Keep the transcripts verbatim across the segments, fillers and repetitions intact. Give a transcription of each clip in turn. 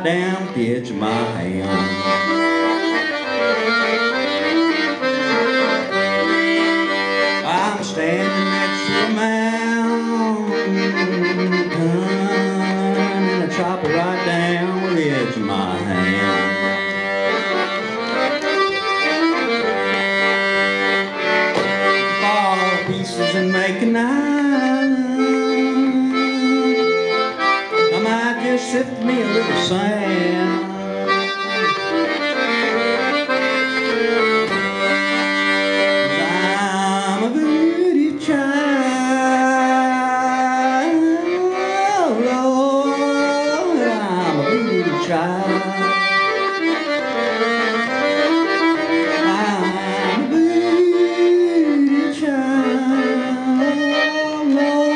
down with the edge of my hand. I'm standing next to a mountain, and I chop it right down with the edge of my hand. Fall pieces and make an island. I might just sift me a little sand. I'm a voodoo child, Lord, I'm a voodoo child. I'm a voodoo child, Lord.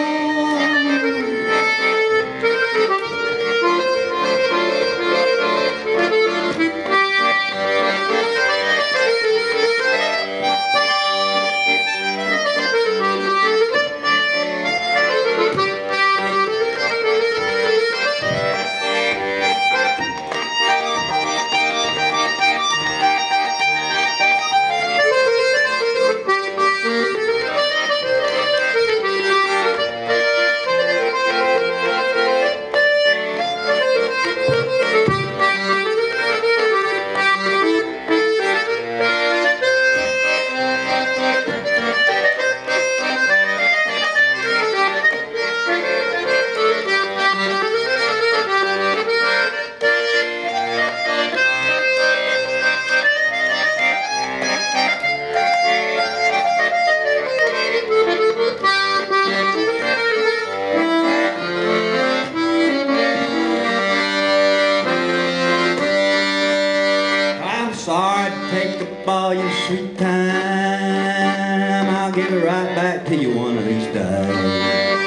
Sorry to take up all your sweet time. I'll give it right back to you one of these days.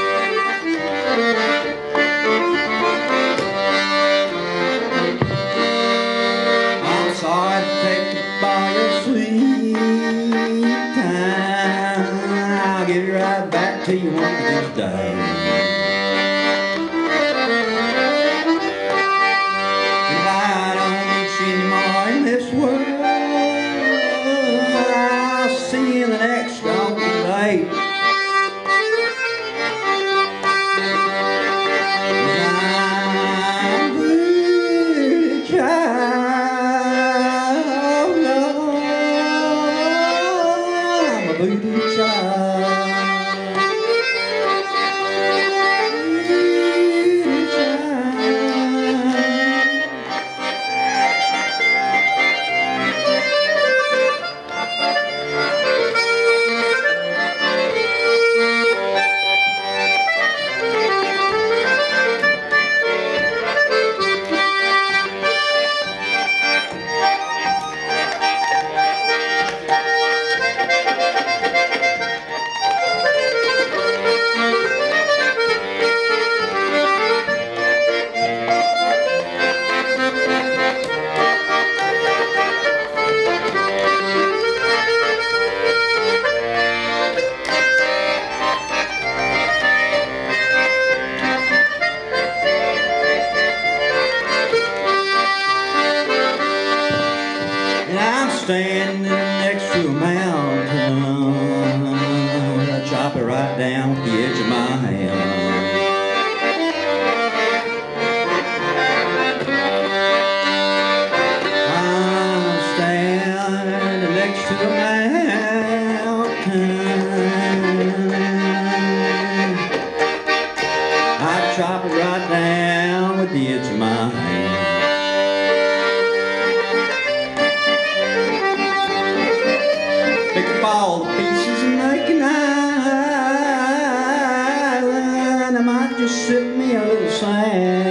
I'm sorry to take up all your sweet time. I'll give it right back to you one of these days. This world, I'll see you in the next golden day. I'm a voodoo child, Lord, I'm a voodoo child. Standing next to a mountain, I chop it right down with the edge of my hand. I'm standing next to a mountain, I chop it right down with the edge of my hand. Pick up all the pieces and make an island. I might just sip me a little sand.